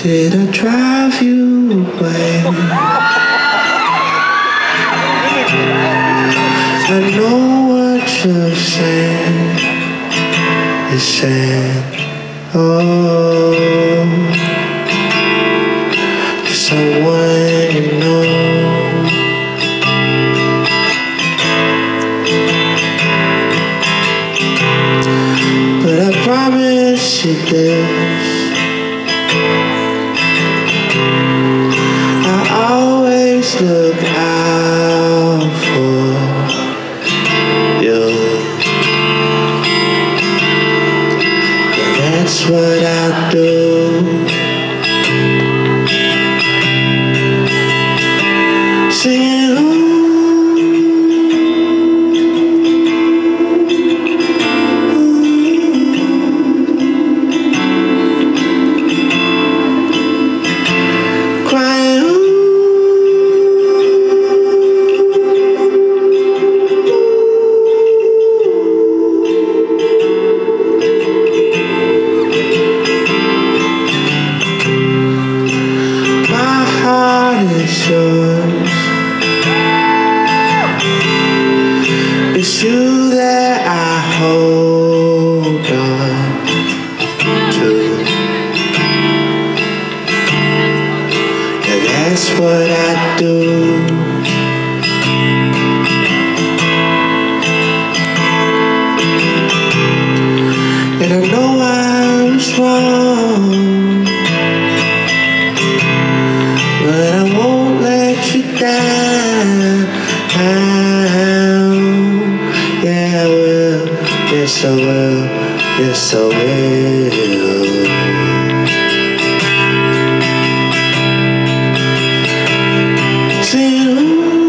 Did I drive you away? I know what you're saying. You're saying, oh, to someone you know. But I promise you this, I always look out for you. And that's what I do. Singing, it's yours. It's you that I hold on to. And that's what I do. And I know I was wrong, but I won't let you down. Yeah, I will. Yes, I will. Yes, I will. Sing.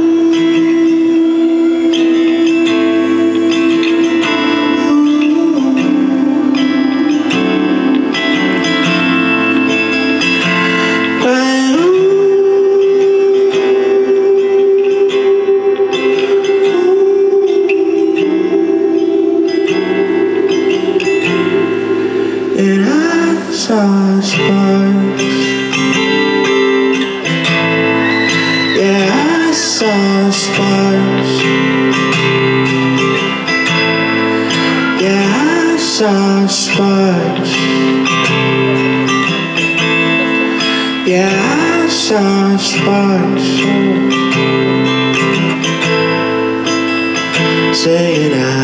And I saw sparks. Yeah, I saw sparks. Yeah, I saw sparks. Yeah, I saw sparks. Saying